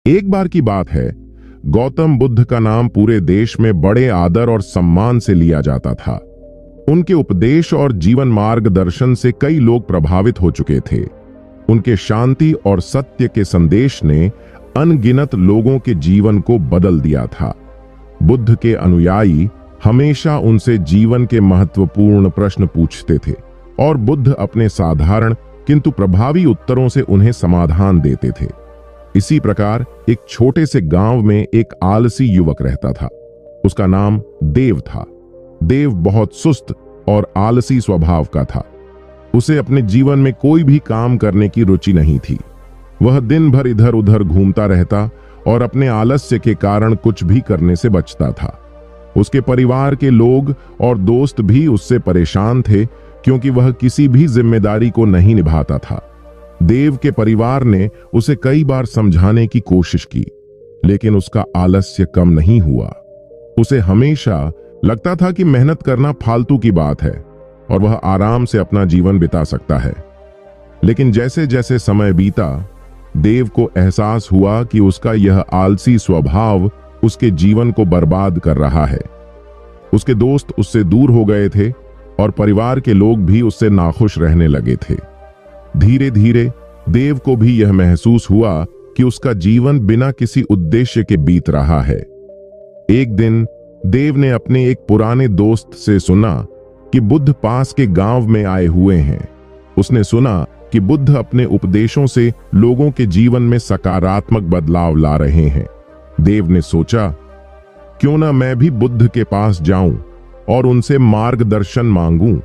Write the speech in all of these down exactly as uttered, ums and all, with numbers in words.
एक बार की बात है, गौतम बुद्ध का नाम पूरे देश में बड़े आदर और सम्मान से लिया जाता था। उनके उपदेश और जीवन मार्गदर्शन से कई लोग प्रभावित हो चुके थे। उनके शांति और सत्य के संदेश ने अनगिनत लोगों के जीवन को बदल दिया था। बुद्ध के अनुयायी हमेशा उनसे जीवन के महत्वपूर्ण प्रश्न पूछते थे और बुद्ध अपने साधारण किंतु प्रभावी उत्तरों से उन्हें समाधान देते थे। इसी प्रकार एक छोटे से गांव में एक आलसी युवक रहता था। उसका नाम देव था। देव बहुत सुस्त और आलसी स्वभाव का था। उसे अपने जीवन में कोई भी काम करने की रुचि नहीं थी। वह दिन भर इधर उधर घूमता रहता और अपने आलस्य के कारण कुछ भी करने से बचता था। उसके परिवार के लोग और दोस्त भी उससे परेशान थे, क्योंकि वह किसी भी जिम्मेदारी को नहीं निभाता था। देव के परिवार ने उसे कई बार समझाने की कोशिश की, लेकिन उसका आलस्य कम नहीं हुआ। उसे हमेशा लगता था कि मेहनत करना फालतू की बात है और वह आराम से अपना जीवन बिता सकता है। लेकिन जैसे जैसे समय बीता, देव को एहसास हुआ कि उसका यह आलसी स्वभाव उसके जीवन को बर्बाद कर रहा है। उसके दोस्त उससे दूर हो गए थे और परिवार के लोग भी उससे नाखुश रहने लगे थे। धीरे धीरे देव को भी यह महसूस हुआ कि उसका जीवन बिना किसी उद्देश्य के बीत रहा है। एक दिन देव ने अपने एक पुराने दोस्त से सुना कि बुद्ध पास के गांव में आए हुए हैं। उसने सुना कि बुद्ध अपने उपदेशों से लोगों के जीवन में सकारात्मक बदलाव ला रहे हैं। देव ने सोचा, क्यों ना मैं भी बुद्ध के पास जाऊं और उनसे मार्गदर्शन मांगूं।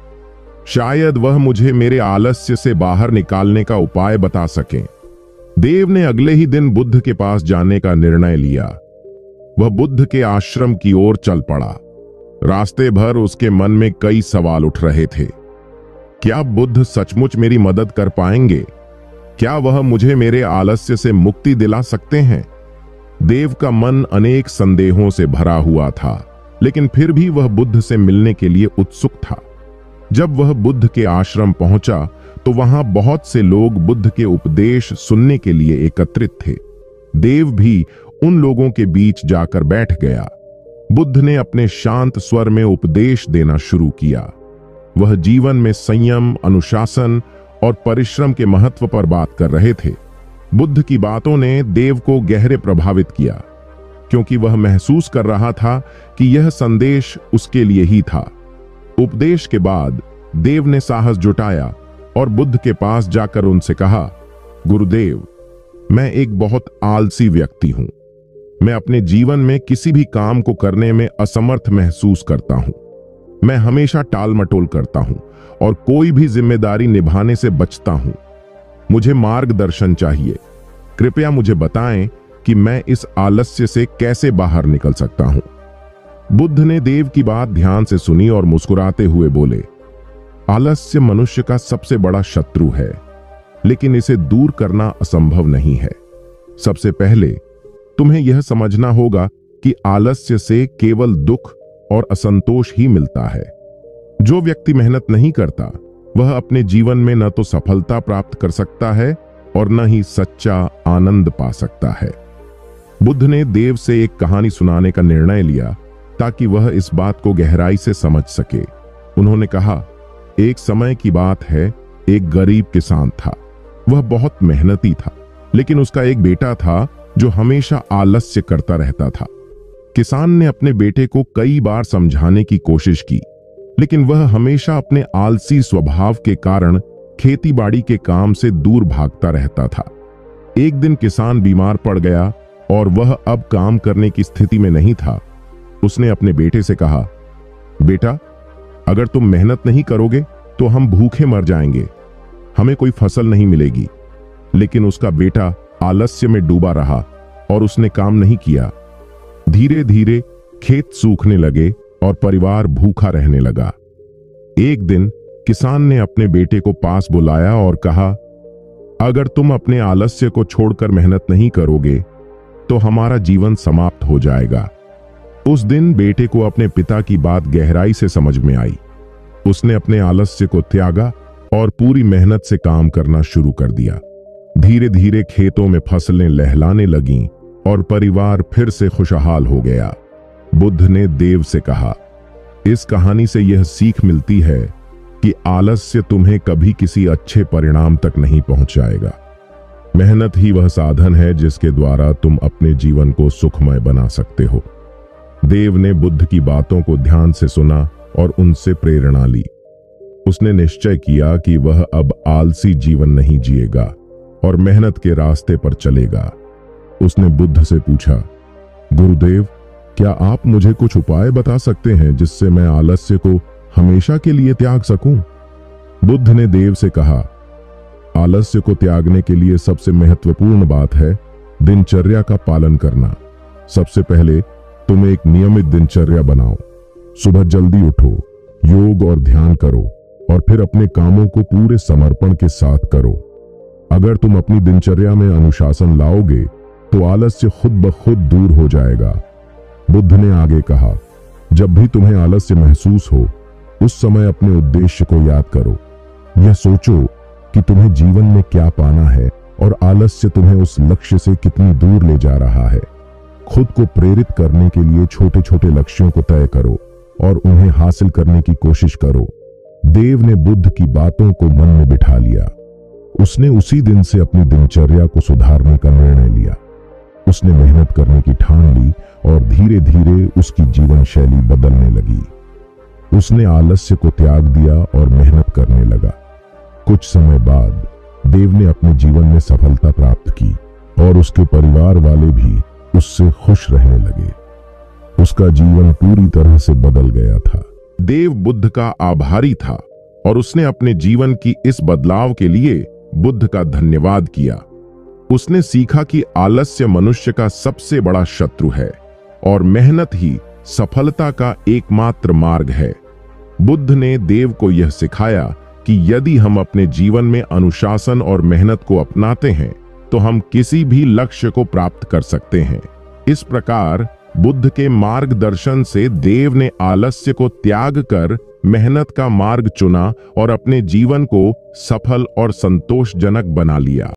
शायद वह मुझे मेरे आलस्य से बाहर निकालने का उपाय बता सकें। देव ने अगले ही दिन बुद्ध के पास जाने का निर्णय लिया। वह बुद्ध के आश्रम की ओर चल पड़ा। रास्ते भर उसके मन में कई सवाल उठ रहे थे। क्या बुद्ध सचमुच मेरी मदद कर पाएंगे? क्या वह मुझे मेरे आलस्य से मुक्ति दिला सकते हैं? देव का मन अनेक संदेहों से भरा हुआ था, लेकिन फिर भी वह बुद्ध से मिलने के लिए उत्सुक था। जब वह बुद्ध के आश्रम पहुंचा तो वहां बहुत से लोग बुद्ध के उपदेश सुनने के लिए एकत्रित थे। देव भी उन लोगों के बीच जाकर बैठ गया। बुद्ध ने अपने शांत स्वर में उपदेश देना शुरू किया। वह जीवन में संयम, अनुशासन और परिश्रम के महत्व पर बात कर रहे थे। बुद्ध की बातों ने देव को गहरे प्रभावित किया, क्योंकि वह महसूस कर रहा था कि यह संदेश उसके लिए ही था। उपदेश के बाद देव ने साहस जुटाया और बुद्ध के पास जाकर उनसे कहा, गुरुदेव, मैं एक बहुत आलसी व्यक्ति हूं। मैं अपने जीवन में किसी भी काम को करने में असमर्थ महसूस करता हूं। मैं हमेशा टाल मटोल करता हूं और कोई भी जिम्मेदारी निभाने से बचता हूं। मुझे मार्गदर्शन चाहिए। कृपया मुझे बताएं कि मैं इस आलस्य से कैसे बाहर निकल सकता हूं। बुद्ध ने देव की बात ध्यान से सुनी और मुस्कुराते हुए बोले, आलस्य मनुष्य का सबसे बड़ा शत्रु है, लेकिन इसे दूर करना असंभव नहीं है। सबसे पहले तुम्हें यह समझना होगा कि आलस्य से केवल दुख और असंतोष ही मिलता है। जो व्यक्ति मेहनत नहीं करता, वह अपने जीवन में न तो सफलता प्राप्त कर सकता है और न ही सच्चा आनंद पा सकता है। बुद्ध ने देव से एक कहानी सुनाने का निर्णय लिया ताकि वह इस बात को गहराई से समझ सके। उन्होंने कहा, एक समय की बात है, एक गरीब किसान था। वह बहुत मेहनती था, लेकिन उसका एक बेटा था जो हमेशा आलस्य करता रहता था। किसान ने अपने बेटे को कई बार समझाने की कोशिश की, लेकिन वह हमेशा अपने आलसी स्वभाव के कारण खेतीबाड़ी के काम से दूर भागता रहता था। एक दिन किसान बीमार पड़ गया और वह अब काम करने की स्थिति में नहीं था। उसने अपने बेटे से कहा, बेटा, अगर तुम मेहनत नहीं करोगे तो हम भूखे मर जाएंगे, हमें कोई फसल नहीं मिलेगी। लेकिन उसका बेटा आलस्य में डूबा रहा और उसने काम नहीं किया। धीरे धीरे खेत सूखने लगे और परिवार भूखा रहने लगा। एक दिन किसान ने अपने बेटे को पास बुलाया और कहा, अगर तुम अपने आलस्य को छोड़कर मेहनत नहीं करोगे तो हमारा जीवन समाप्त हो जाएगा। उस दिन बेटे को अपने पिता की बात गहराई से समझ में आई। उसने अपने आलस्य को त्यागा और पूरी मेहनत से काम करना शुरू कर दिया। धीरे धीरे खेतों में फसलें लहलाने लगीं और परिवार फिर से खुशहाल हो गया। बुद्ध ने देव से कहा, इस कहानी से यह सीख मिलती है कि आलस्य तुम्हें कभी किसी अच्छे परिणाम तक नहीं पहुंचाएगा। मेहनत ही वह साधन है जिसके द्वारा तुम अपने जीवन को सुखमय बना सकते हो। देव ने बुद्ध की बातों को ध्यान से सुना और उनसे प्रेरणा ली। उसने निश्चय किया कि वह अब आलसी जीवन नहीं जिएगा और मेहनत के रास्ते पर चलेगा। उसने बुद्ध से पूछा, गुरुदेव, क्या आप मुझे कुछ उपाय बता सकते हैं जिससे मैं आलस्य को हमेशा के लिए त्याग सकूं? बुद्ध ने देव से कहा, आलस्य को त्यागने के लिए सबसे महत्वपूर्ण बात है दिनचर्या का पालन करना। सबसे पहले तुम एक नियमित दिनचर्या बनाओ। सुबह जल्दी उठो, योग और ध्यान करो और फिर अपने कामों को पूरे समर्पण के साथ करो। अगर तुम अपनी दिनचर्या में अनुशासन लाओगे तो आलस्य खुद ब खुद दूर हो जाएगा। बुद्ध ने आगे कहा, जब भी तुम्हें आलस्य महसूस हो उस समय अपने उद्देश्य को याद करो। यह सोचो कि तुम्हें जीवन में क्या पाना है और आलस्य तुम्हें उस लक्ष्य से कितनी दूर ले जा रहा है। खुद को प्रेरित करने के लिए छोटे छोटे लक्ष्यों को तय करो और उन्हें हासिल करने की कोशिश करो। देव ने बुद्ध की बातों को मन में बिठा लिया। उसने उसी दिन से अपनी दिनचर्या को सुधारने का निर्णय लिया। उसने मेहनत करने की ठान ली और धीरे धीरे उसकी जीवन शैली बदलने लगी। उसने आलस्य को त्याग दिया और मेहनत करने लगा। कुछ समय बाद देव ने अपने जीवन में सफलता प्राप्त की और उसके परिवार वाले भी उससे खुश रहने लगे। उसका जीवन पूरी तरह से बदल गया था। देव बुद्ध का आभारी था और उसने अपने जीवन की इस बदलाव के लिए बुद्ध का धन्यवाद किया। उसने सीखा कि आलस्य मनुष्य का सबसे बड़ा शत्रु है और मेहनत ही सफलता का एकमात्र मार्ग है। बुद्ध ने देव को यह सिखाया कि यदि हम अपने जीवन में अनुशासन और मेहनत को अपनाते हैं तो हम किसी भी लक्ष्य को प्राप्त कर सकते हैं। इस प्रकार बुद्ध के मार्गदर्शन से देव ने आलस्य को त्याग कर मेहनत का मार्ग चुना और अपने जीवन को सफल और संतोषजनक बना लिया।